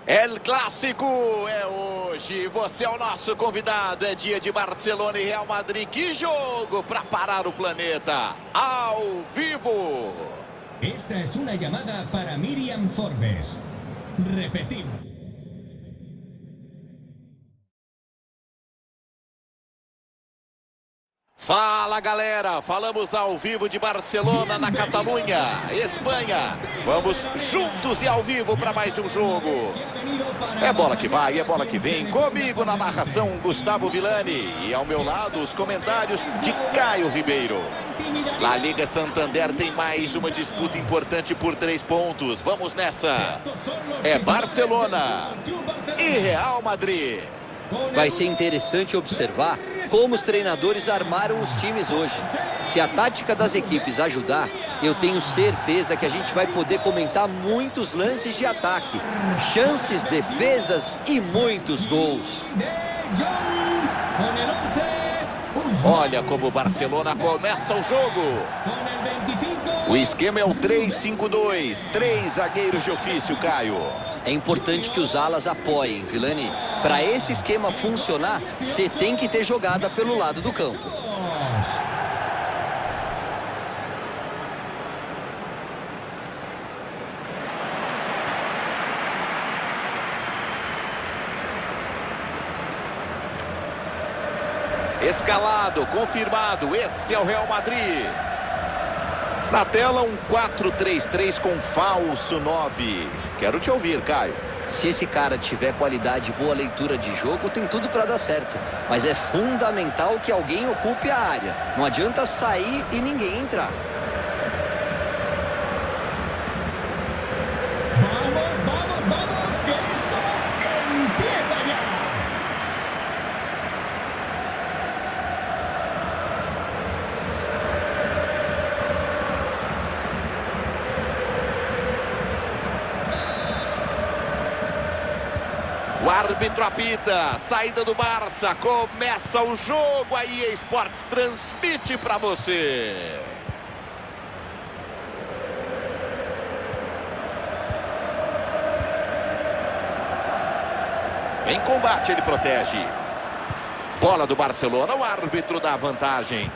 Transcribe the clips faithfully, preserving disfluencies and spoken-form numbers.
El Clássico é hoje, você é o nosso convidado, é dia de Barcelona e Real Madrid, que jogo para parar o planeta, ao vivo. Esta es una llamada para Miriam Forbes. Repetimos. Fala galera, falamos ao vivo de Barcelona, na Catalunha, Espanha. Vamos juntos e ao vivo para mais um jogo. É bola que vai, é bola que vem. Comigo na narração, Gustavo Villani. E ao meu lado, os comentários de Caio Ribeiro. La Liga Santander tem mais uma disputa importante por três pontos. Vamos nessa. É Barcelona e Real Madrid. Vai ser interessante observar como os treinadores armaram os times hoje. Se a tática das equipes ajudar, eu tenho certeza que a gente vai poder comentar muitos lances de ataque, chances, defesas e muitos gols. Olha como o Barcelona começa o jogo. O esquema é o três cinco dois, três zagueiros de ofício, Caio. É importante que os alas apoiem, Villani. Para esse esquema funcionar, você tem que ter jogada pelo lado do campo. Escalado, confirmado, esse é o Real Madrid. Na tela, um quatro três três com falso nove. Quero te ouvir, Caio. Se esse cara tiver qualidade e boa leitura de jogo, tem tudo para dar certo. Mas é fundamental que alguém ocupe a área. Não adianta sair e ninguém entrar. Vamos, vamos, vamos, que esto empieza ya. O árbitro apita, saída do Barça, começa o jogo, a E A Sports transmite para você. Em combate ele protege. Bola do Barcelona, o árbitro dá vantagem.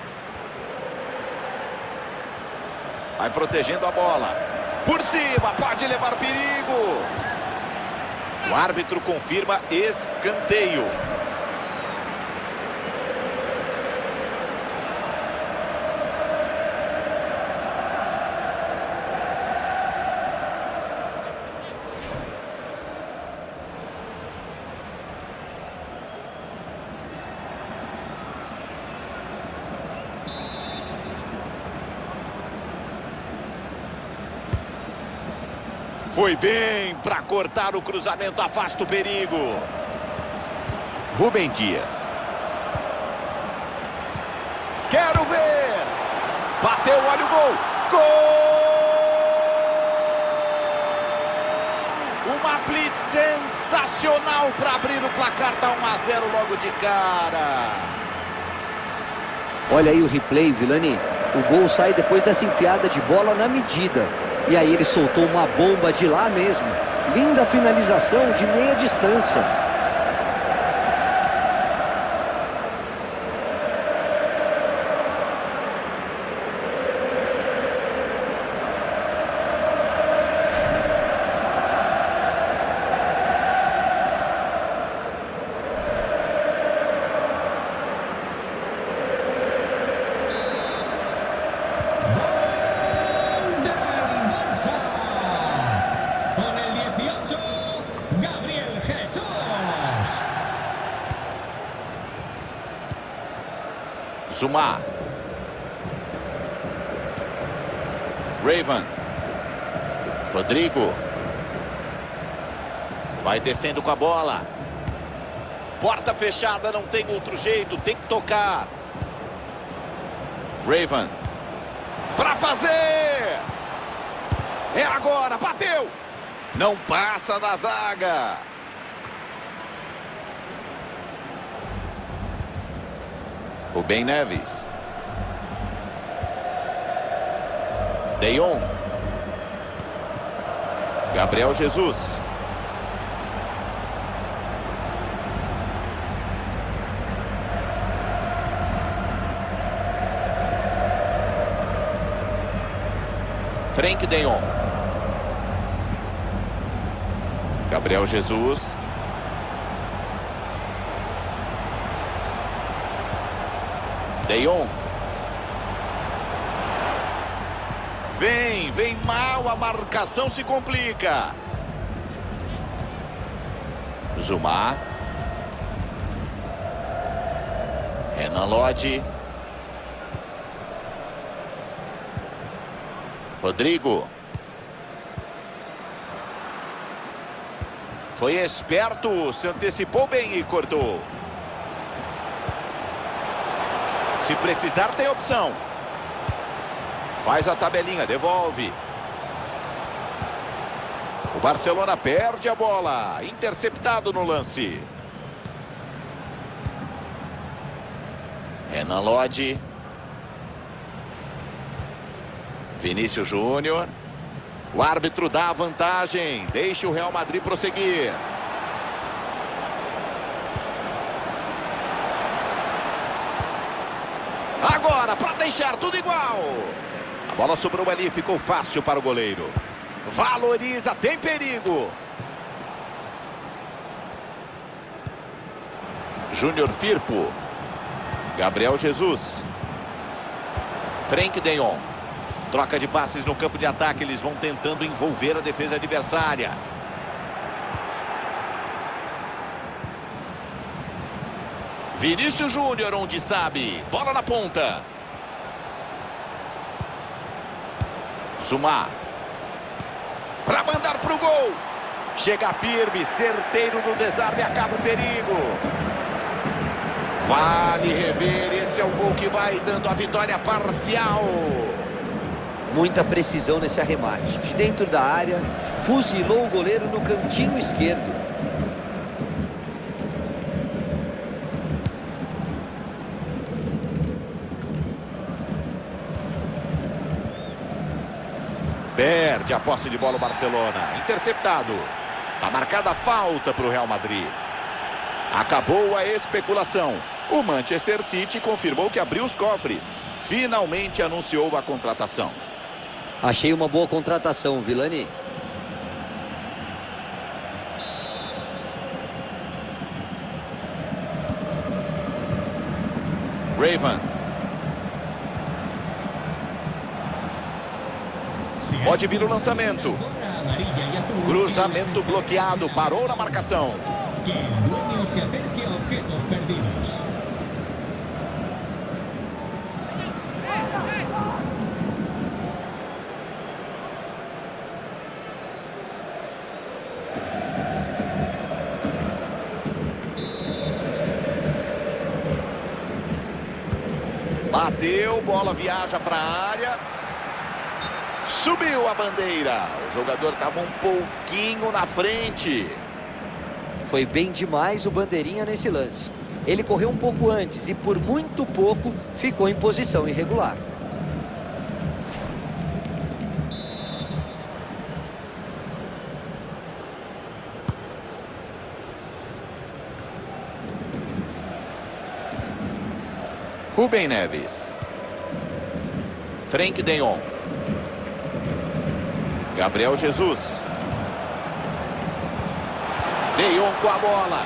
Vai protegendo a bola. Por cima, pode levar perigo. O árbitro confirma escanteio. Foi bem para cortar o cruzamento, afasta o perigo. Rubem Dias. Quero ver. Bateu, olha o gol. Gol! Uma blitz sensacional para abrir o placar, tá um a zero logo de cara. Olha aí o replay, Villani. O gol sai depois dessa enfiada de bola na medida. E aí ele soltou uma bomba de lá mesmo. Linda finalização de meia distância. Zuma. Raven. Rodrigo. Vai descendo com a bola. Porta fechada, não tem outro jeito, tem que tocar. Raven. Para fazer! É agora, bateu! Não passa da zaga. Rubem Neves. De Jong. Gabriel Jesus. Frenkie de Jong. Gabriel Jesus. De Jong. Vem, vem mal, a marcação se complica. Zuma. Renan Lodge. Rodrigo. Foi esperto, se antecipou bem e cortou. Se precisar, tem opção. Faz a tabelinha, devolve. O Barcelona perde a bola. Interceptado no lance. Renan Lodge. Vinícius Júnior. O árbitro dá a vantagem. Deixa o Real Madrid prosseguir. Agora, para deixar tudo igual. A bola sobrou ali, ficou fácil para o goleiro. Valoriza, tem perigo. Júnior Firpo. Gabriel Jesus. Frenkie de Jong. Troca de passes no campo de ataque. Eles vão tentando envolver a defesa adversária. Vinícius Júnior, onde sabe. Bola na ponta. Zuma. Para mandar para o gol. Chega firme, certeiro no desarme, acaba o perigo. Vale rever, esse é o gol que vai dando a vitória parcial. Muita precisão nesse arremate. De dentro da área, fuzilou o goleiro no cantinho esquerdo. Perde a posse de bola o Barcelona. Interceptado. Está marcada a falta para o Real Madrid. Acabou a especulação. O Manchester City confirmou que abriu os cofres. Finalmente anunciou a contratação. Achei uma boa contratação, Vilani. Raven. Pode vir o lançamento. Cruzamento bloqueado. Parou na marcação. Que el dueño se acerque a objetos perdidos. Bateu, bola viaja para a área. Subiu a bandeira. O jogador estava um pouquinho na frente. Foi bem demais o bandeirinha nesse lance. Ele correu um pouco antes e por muito pouco ficou em posição irregular. Rubem Neves. Frenkie de Jong. Gabriel Jesus. De Jong com a bola.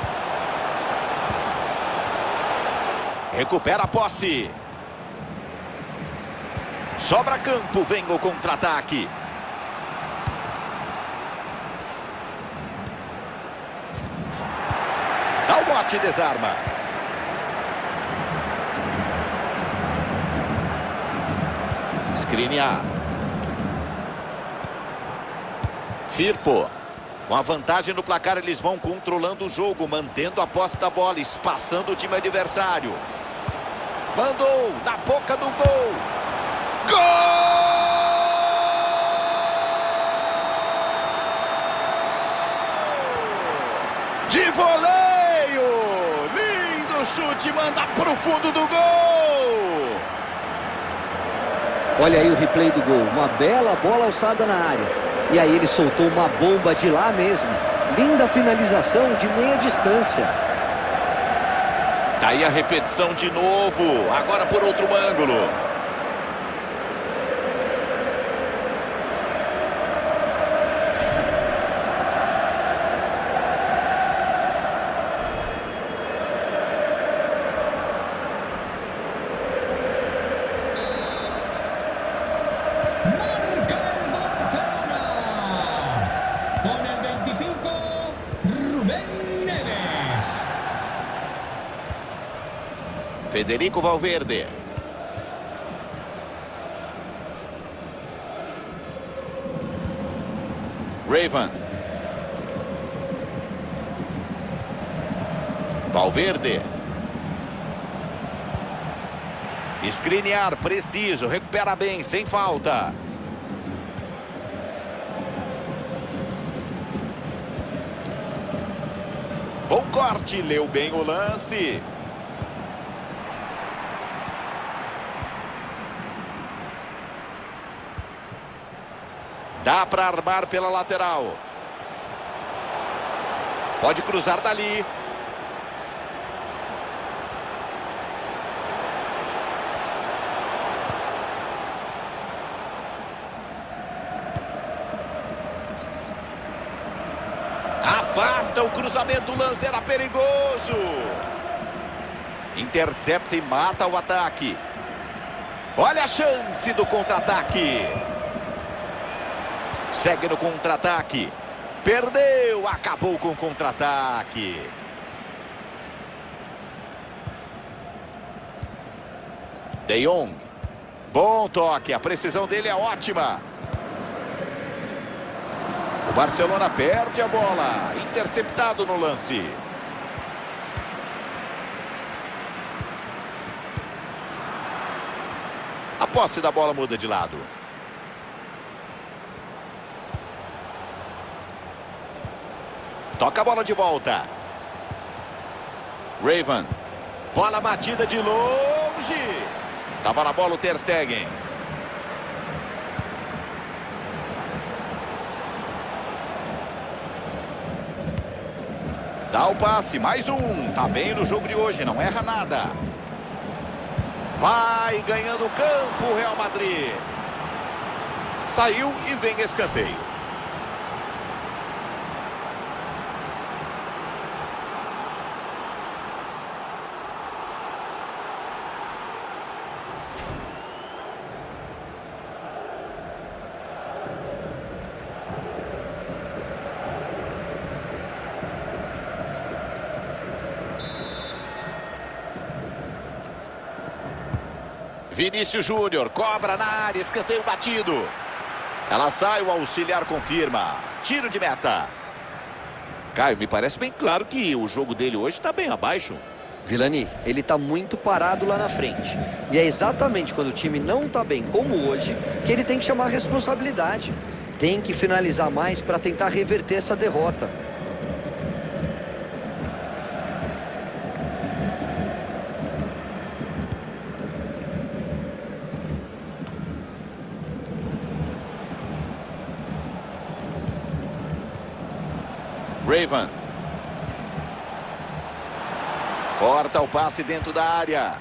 Recupera a posse. Sobra campo, vem o contra-ataque. Dá o bote e desarma. Skriniar. Firpo. Com a vantagem no placar, eles vão controlando o jogo, mantendo a posse da bola, espaçando o time adversário. Mandou na boca do gol. Gol! De voleio! Lindo chute, manda pro fundo do gol! Olha aí o replay do gol. Uma bela bola alçada na área. E aí ele soltou uma bomba de lá mesmo. Linda finalização de meia distância. Daí a repetição de novo. Agora por outro ângulo. Federico Valverde. Raven. Valverde. Skriniar, preciso, recupera bem, sem falta. Bom corte, leu bem o lance. Dá para armar pela lateral. Pode cruzar dali. Afasta o cruzamento, o lance era perigoso. Intercepta e mata o ataque. Olha a chance do contra-ataque. Segue no contra-ataque. Perdeu, acabou com o contra-ataque. De Jong. Bom toque, a precisão dele é ótima. O Barcelona perde a bola. Interceptado no lance. A posse da bola muda de lado. Toca a bola de volta. Raven. Bola batida de longe. Tava na bola o Ter Stegen. Dá o passe, mais um. Tá bem no jogo de hoje, não erra nada. Vai ganhando o campo o Real Madrid. Saiu e vem escanteio. Vinícius Júnior cobra na área, escanteio batido. Ela sai, o auxiliar confirma. Tiro de meta. Caio, me parece bem claro que o jogo dele hoje está bem abaixo. Vilani, ele está muito parado lá na frente. E é exatamente quando o time não está bem como hoje que ele tem que chamar a responsabilidade. Tem que finalizar mais para tentar reverter essa derrota. Raven. Corta o passe dentro da área.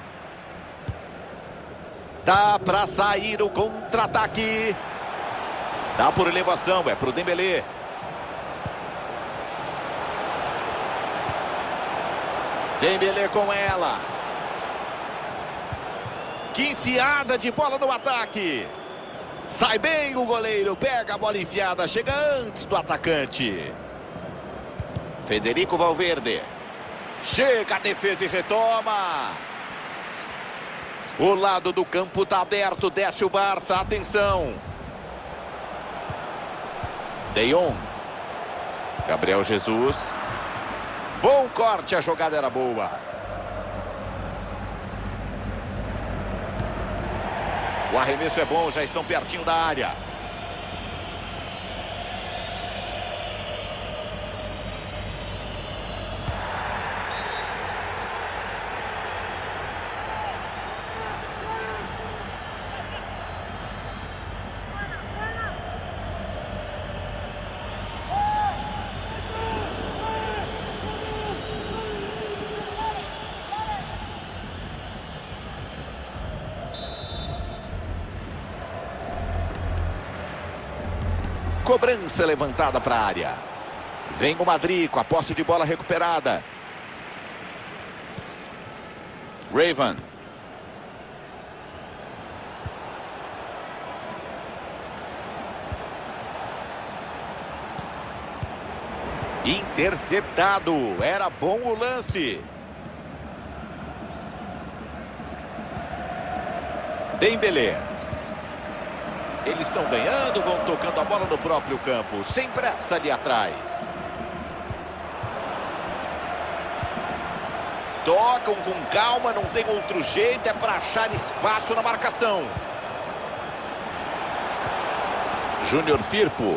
Dá para sair o contra-ataque. Dá por elevação, é pro Dembélé. Dembélé com ela. Que enfiada de bola no ataque. Sai bem o goleiro, pega a bola enfiada, chega antes do atacante. Federico Valverde. Chega a defesa e retoma. O lado do campo está aberto, desce o Barça, atenção. De Jong. Gabriel Jesus. Bom corte, a jogada era boa. O arremesso é bom, já estão pertinho da área. Cobrança levantada para a área. Vem o Madrid com a posse de bola recuperada. Raven. Interceptado. Era bom o lance. Dembélé. Eles estão ganhando, vão tocando a bola no próprio campo, sem pressa ali atrás. Tocam com calma, não tem outro jeito, é para achar espaço na marcação. Júnior Firpo.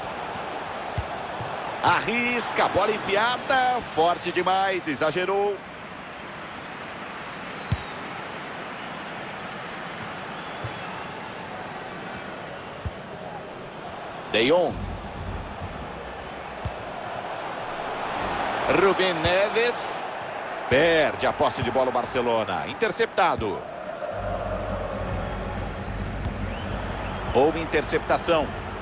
Arrisca, a bola enfiada, forte demais, exagerou. De Jong. Rubem Neves. Perde a posse de bola o Barcelona. Interceptado. Boa interceptação.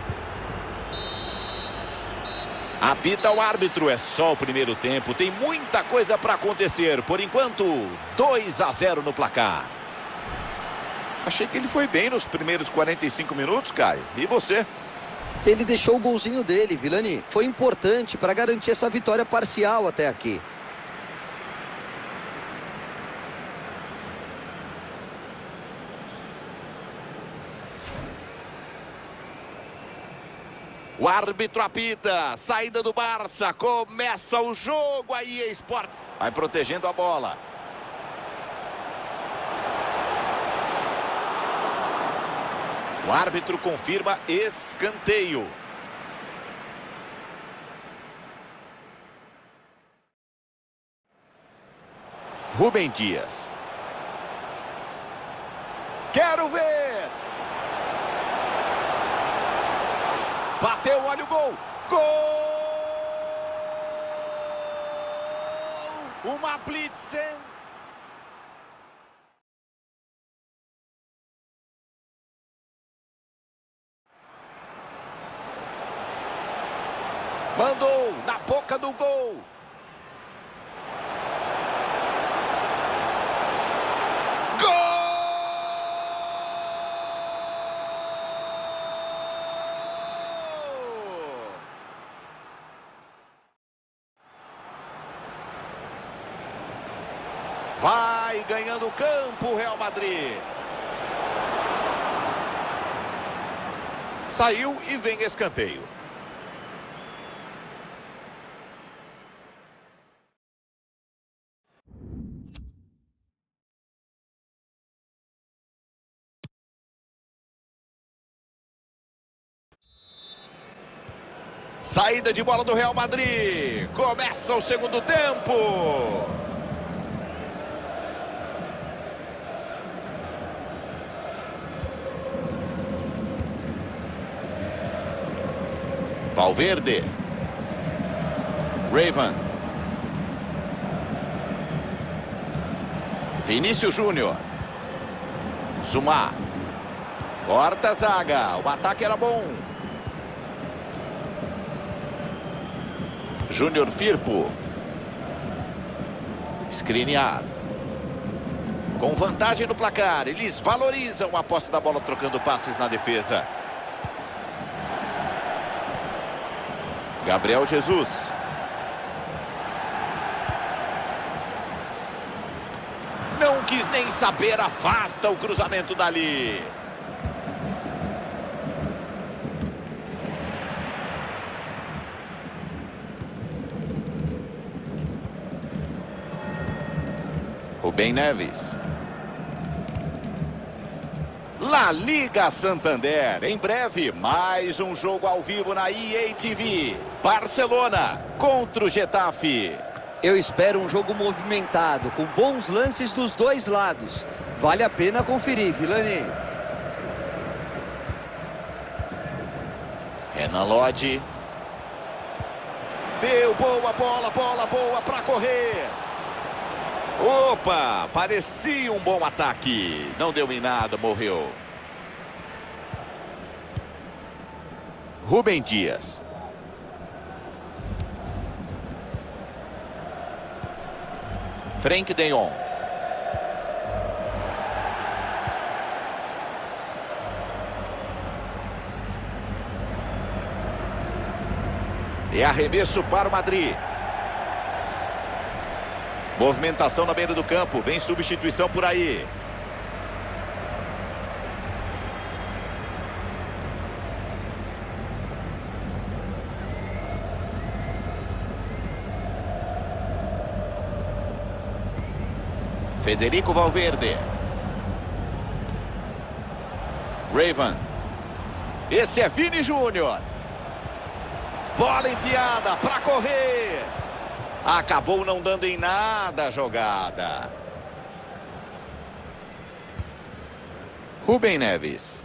Apita o árbitro. É só o primeiro tempo. Tem muita coisa para acontecer. Por enquanto, dois a zero no placar. Achei que ele foi bem nos primeiros quarenta e cinco minutos, Caio. E você? Ele deixou o golzinho dele, Vilani. Foi importante para garantir essa vitória parcial até aqui. O árbitro apita, saída do Barça, começa o jogo, a E A Sports vai protegendo a bola. O árbitro confirma escanteio. Rubem Dias. Quero ver! Bateu, olha o gol! Gol! Uma blitz, hein? Mandou na boca do gol. Vai ganhando o campo o Real Madrid. Saiu e vem escanteio. Saída de bola do Real Madrid. Começa o segundo tempo. Valverde. Raven. Vinícius Júnior. Zuma. Corta a zaga. O ataque era bom. Júnior Firpo. Skriniar. Com vantagem no placar. Eles valorizam a posse da bola trocando passes na defesa. Gabriel Jesus. Não quis nem saber, afasta o cruzamento dali. Rubem Neves. La Liga Santander. Em breve, mais um jogo ao vivo na E A T V. Barcelona contra o Getafe. Eu espero um jogo movimentado, com bons lances dos dois lados. Vale a pena conferir, Vilani. Renan Lodge. Deu boa bola, bola boa para correr. Opa, parecia um bom ataque. Não deu em nada, morreu. Rubem Dias. Frenkie de Jong. E arremesso para o Madrid. Movimentação na beira do campo. Vem substituição por aí. Federico Valverde. Raven. Esse é Vini Júnior. Bola enfiada para correr. Acabou não dando em nada a jogada. Rubem Neves.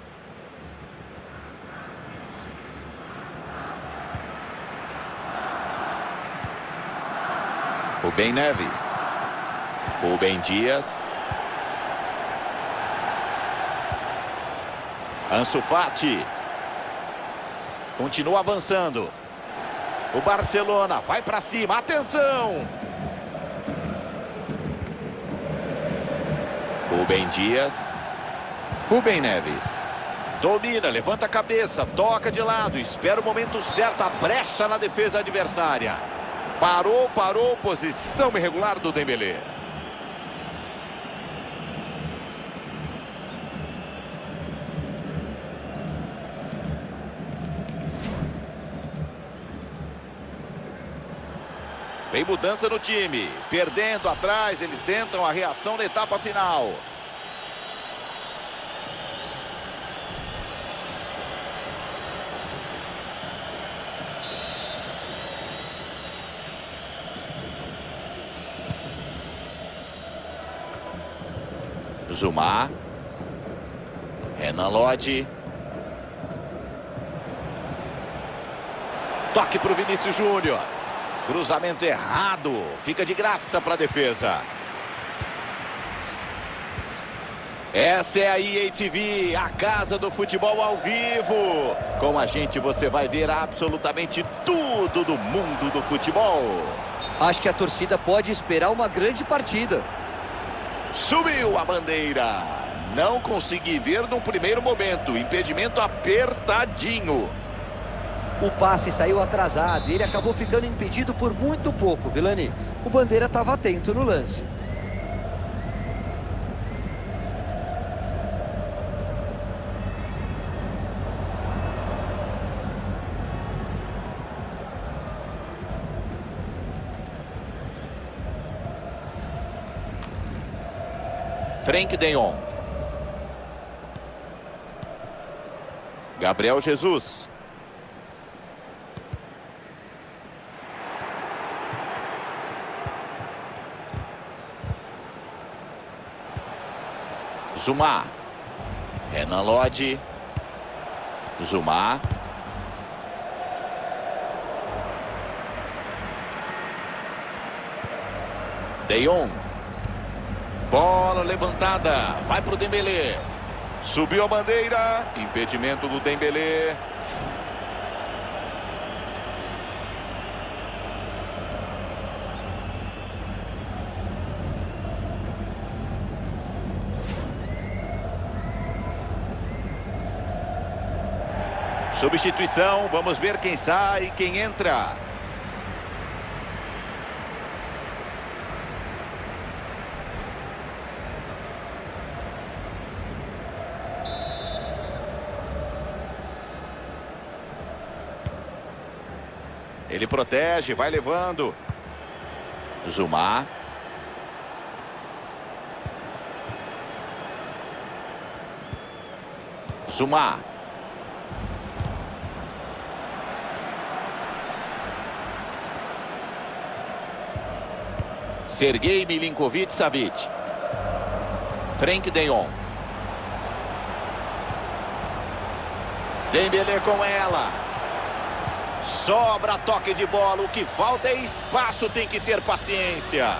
Rubem Neves. Rubem Dias. Ansu Fati. Continua avançando. O Barcelona vai para cima. Atenção! Rubem Dias. Rubem Neves. Domina, levanta a cabeça, toca de lado, espera o momento certo, a brecha na defesa adversária. Parou, parou, posição irregular do Dembélé. Tem mudança no time, perdendo atrás, eles tentam a reação na etapa final. Zumar. Renan Lodge. Toque para o Vinícius Júnior. Cruzamento errado. Fica de graça para a defesa. Essa é a E A T V, a casa do futebol ao vivo. Com a gente você vai ver absolutamente tudo do mundo do futebol. Acho que a torcida pode esperar uma grande partida. Subiu a bandeira. Não consegui ver num primeiro momento. Impedimento apertadinho. O passe saiu atrasado e ele acabou ficando impedido por muito pouco, Vilani. O bandeira estava atento no lance. Frenkie de Jong. Gabriel Jesus. Zumar. Renan Lodge. Zumar. De Jong. Bola levantada, vai para o Dembélé. Subiu a bandeira, impedimento do Dembélé. Substituição, vamos ver quem sai e quem entra. Ele protege, vai levando. Zumar. Zumar. Sergei Milinkovic-Savic. Frenkie de Jong. Dembélé com ela. Sobra toque de bola, o que falta é espaço, tem que ter paciência.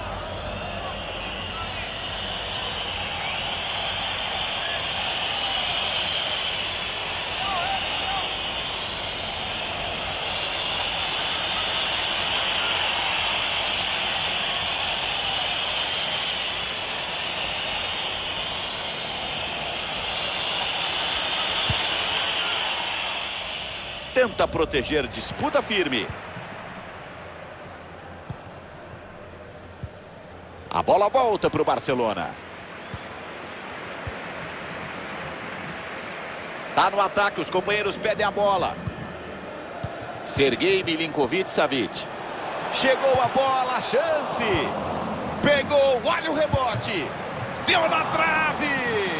Tenta proteger, disputa firme. A bola volta para o Barcelona. Tá no ataque, os companheiros pedem a bola. Sergei Milinkovic-Savic. Chegou a bola, a chance. Pegou, olha o rebote. Deu na trave.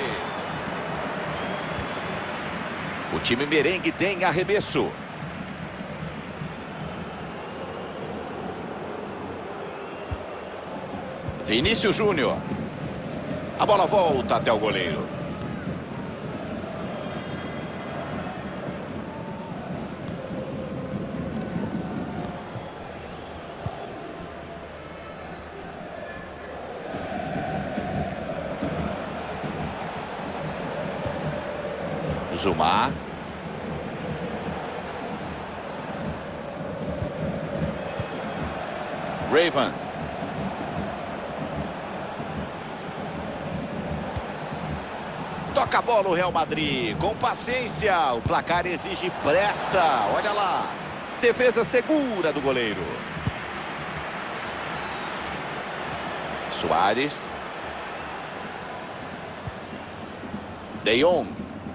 O time merengue tem arremesso. Vinícius Júnior. A bola volta até o goleiro. Zumar. Raven. Toca a bola o Real Madrid. Com paciência. O placar exige pressa. Olha lá. Defesa segura do goleiro. Suárez. De Jong.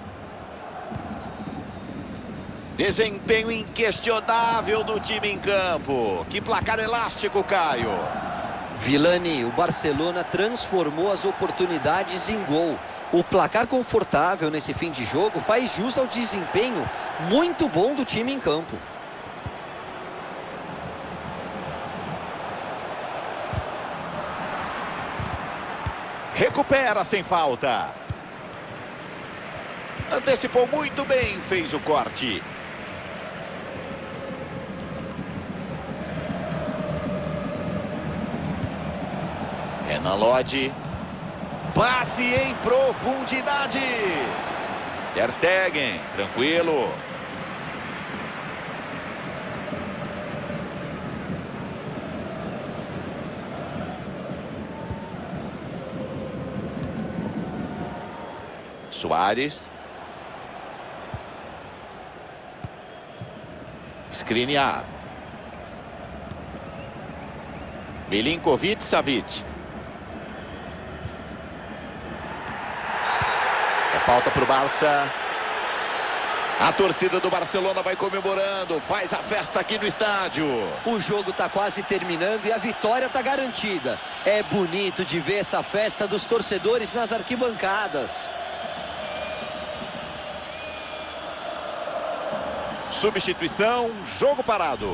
Desempenho inquestionável do time em campo. Que placar elástico, Caio. Vilani, o Barcelona transformou as oportunidades em gol. O placar confortável nesse fim de jogo faz jus ao desempenho muito bom do time em campo. Recupera sem falta. Antecipou muito bem, fez o corte. Renan Lodge. Passe em profundidade. Ter Stegen, tranquilo. Suárez. Skriniar. Milinkovic Savic. É falta para o Barça. A torcida do Barcelona vai comemorando, faz a festa aqui no estádio. O jogo está quase terminando e a vitória está garantida. É bonito de ver essa festa dos torcedores nas arquibancadas. Substituição, jogo parado.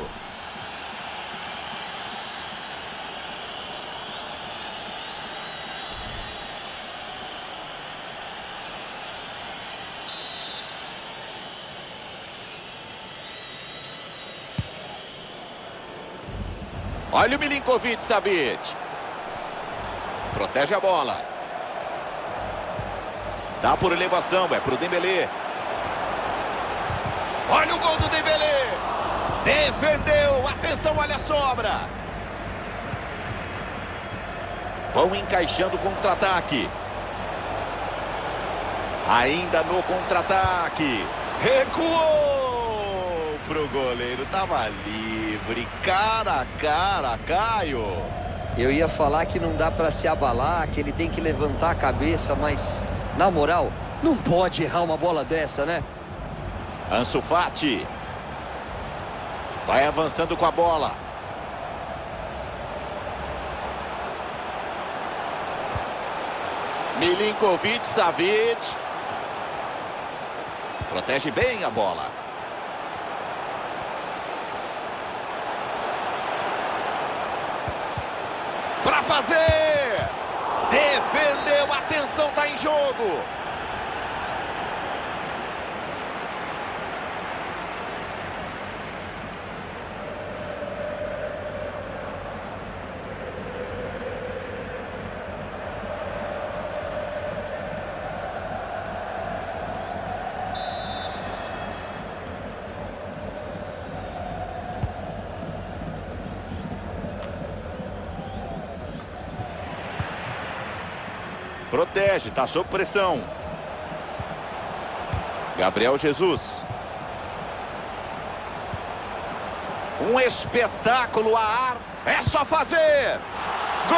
Olha o Milinkovic Savic. Protege a bola. Dá por elevação, é pro Dembélé. Olha o gol do Dembélé. Defendeu. Atenção, olha a sobra. Vão encaixando o contra-ataque. Ainda no contra-ataque. Recuou pro goleiro. Tava livre. Cara a cara, Caio. Eu ia falar que não dá para se abalar, que ele tem que levantar a cabeça, mas, na moral, não pode errar uma bola dessa, né? Ansu Fati. Vai avançando com a bola. Milinkovic Savic. Protege bem a bola. Para fazer. Defendeu. Atenção, tá em jogo. Protege, tá sob pressão. Gabriel Jesus. Um espetáculo a ar. É só fazer. Gol!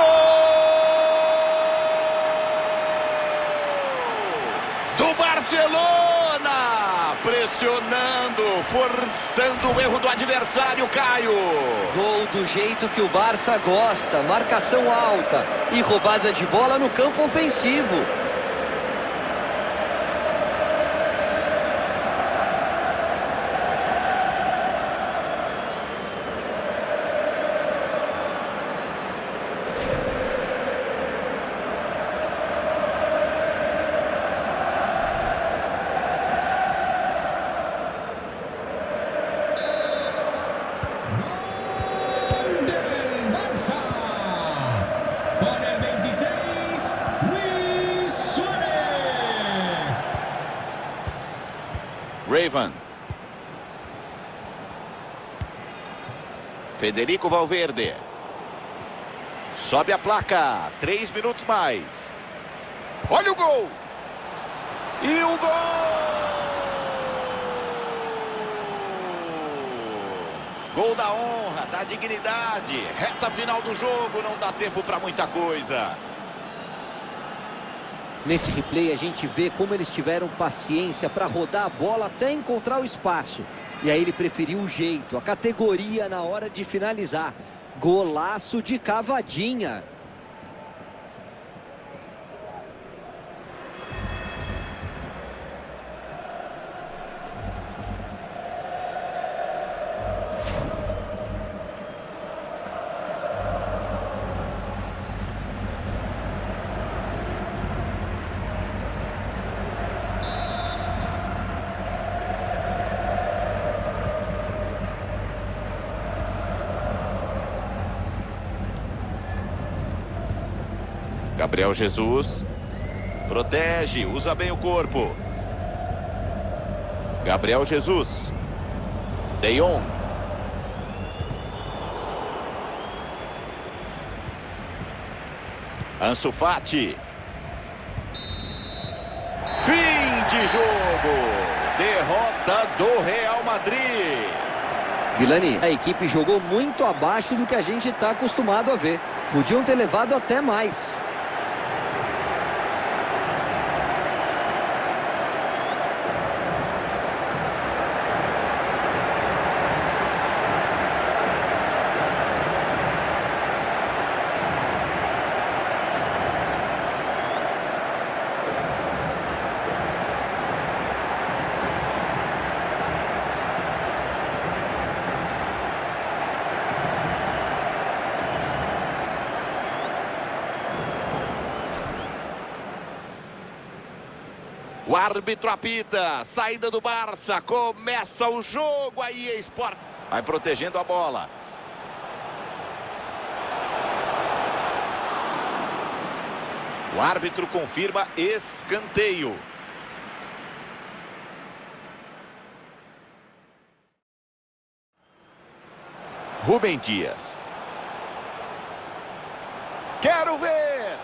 Do Barcelona! pressionando, forçando o erro do adversário, Caio. Gol do jeito que o Barça gosta, marcação alta e roubada de bola no campo ofensivo. Raven. Federico Valverde. Sobe a placa. Três minutos mais. Olha o gol. E o gol! Gol da honra, da dignidade. Reta final do jogo. Não dá tempo para muita coisa. Nesse replay a gente vê como eles tiveram paciência para rodar a bola até encontrar o espaço. E aí ele preferiu o jeito, a categoria na hora de finalizar. Golaço de cavadinha. Gabriel Jesus. Protege, usa bem o corpo. Gabriel Jesus. De Jong. Ansu Fati. Fim de jogo. Derrota do Real Madrid. Vilani, a equipe jogou muito abaixo do que a gente está acostumado a ver. Podiam ter levado até mais. O árbitro apita, saída do Barça, começa o jogo, a E A Sports vai protegendo a bola. O árbitro confirma escanteio. Rubem Dias. Quero ver!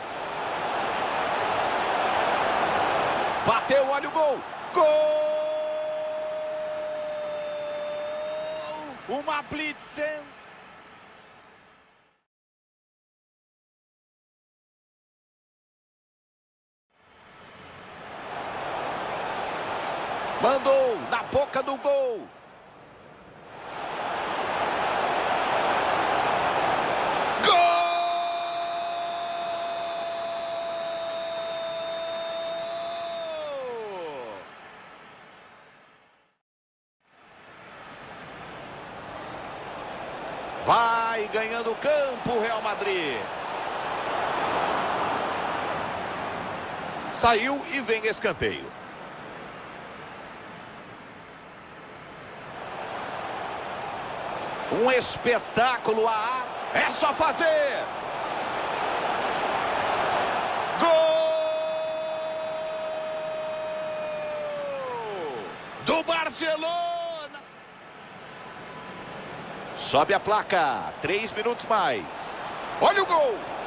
Bateu, olha o gol! Gol! Uma blitz. Mandou na boca do gol. Vai ganhando campo o Real Madrid. Saiu e vem escanteio. Um espetáculo. A é só fazer. Gol do Barcelona. Sobe a placa. Três minutos mais. Olha o gol.